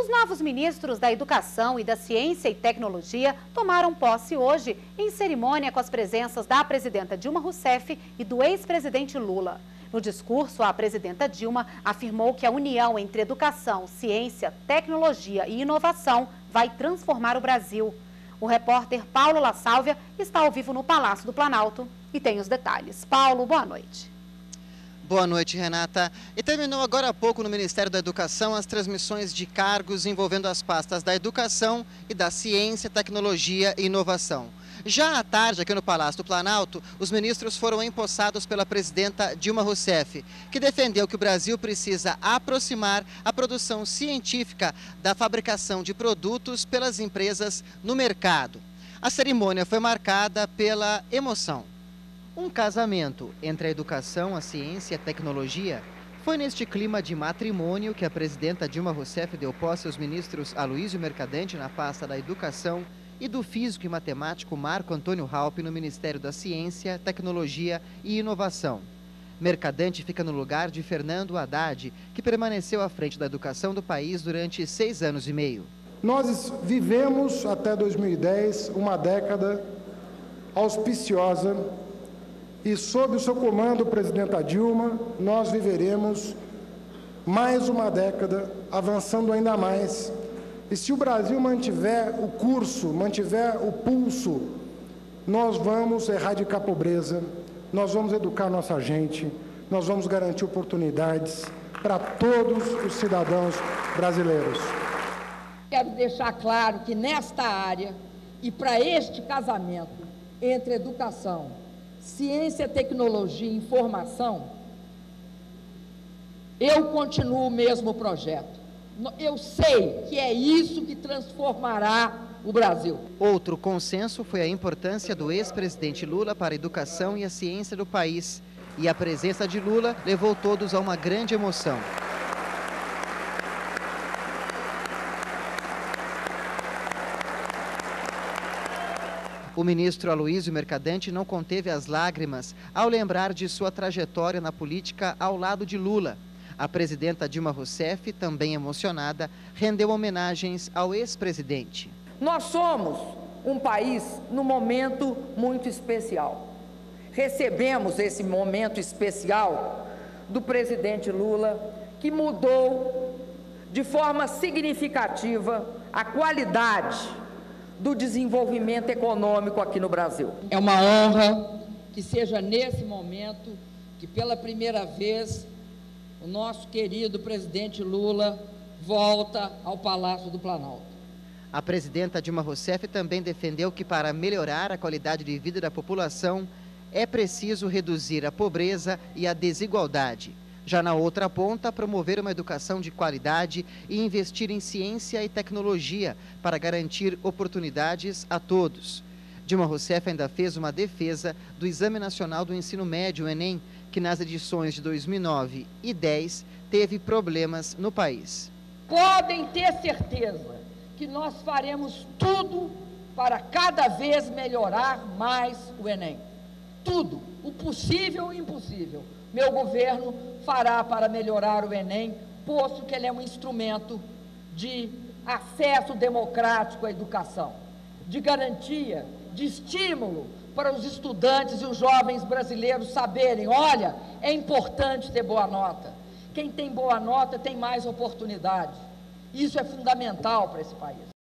Os novos ministros da Educação e da Ciência e Tecnologia tomaram posse hoje em cerimônia com as presenças da presidenta Dilma Rousseff e do ex-presidente Lula. No discurso, a presidenta Dilma afirmou que a união entre educação, ciência, tecnologia e inovação vai transformar o Brasil. O repórter Paulo La Sálvia está ao vivo no Palácio do Planalto e tem os detalhes. Paulo, boa noite. Boa noite, Renata. E terminou agora há pouco no Ministério da Educação as transmissões de cargos envolvendo as pastas da Educação e da Ciência, Tecnologia e Inovação. Já à tarde, aqui no Palácio do Planalto, os ministros foram empossados pela presidenta Dilma Rousseff, que defendeu que o Brasil precisa aproximar a produção científica da fabricação de produtos pelas empresas no mercado. A cerimônia foi marcada pela emoção. Um casamento entre a educação, a ciência e a tecnologia. Foi neste clima de matrimônio que a presidenta Dilma Rousseff deu posse aos ministros Aloysio Mercadante na pasta da Educação e do físico e matemático Marco Antônio Raupp no Ministério da Ciência, Tecnologia e Inovação. Mercadante fica no lugar de Fernando Haddad, que permaneceu à frente da educação do país durante 6 anos e meio. Nós vivemos até 2010 uma década auspiciosa. E sob o seu comando, presidenta Dilma, nós viveremos mais uma década, avançando ainda mais. E se o Brasil mantiver o curso, mantiver o pulso, nós vamos erradicar a pobreza, nós vamos educar nossa gente, nós vamos garantir oportunidades para todos os cidadãos brasileiros. Quero deixar claro que nesta área e para este casamento entre educação, ciência, tecnologia e informação, eu continuo o mesmo projeto. Eu sei que é isso que transformará o Brasil. Outro consenso foi a importância do ex-presidente Lula para a educação e a ciência do país. E a presença de Lula levou todos a uma grande emoção. O ministro Aloysio Mercadante não conteve as lágrimas ao lembrar de sua trajetória na política ao lado de Lula. A presidenta Dilma Rousseff, também emocionada, rendeu homenagens ao ex-presidente. Nós somos um país num momento muito especial. Recebemos esse momento especial do presidente Lula, que mudou de forma significativa a qualidade do desenvolvimento econômico aqui no Brasil. É uma honra que seja nesse momento que pela primeira vez o nosso querido presidente Lula volta ao Palácio do Planalto. A presidenta Dilma Rousseff também defendeu que para melhorar a qualidade de vida da população é preciso reduzir a pobreza e a desigualdade. Já na outra ponta, promover uma educação de qualidade e investir em ciência e tecnologia para garantir oportunidades a todos. Dilma Rousseff ainda fez uma defesa do Exame Nacional do Ensino Médio, o Enem, que nas edições de 2009 e 2010 teve problemas no país. Podem ter certeza que nós faremos tudo para cada vez melhorar mais o Enem. Tudo, o possível e o impossível. Meu governo fará para melhorar o Enem, posto que ele é um instrumento de acesso democrático à educação, de garantia, de estímulo para os estudantes e os jovens brasileiros saberem, olha, é importante ter boa nota. Quem tem boa nota tem mais oportunidade. Isso é fundamental para esse país.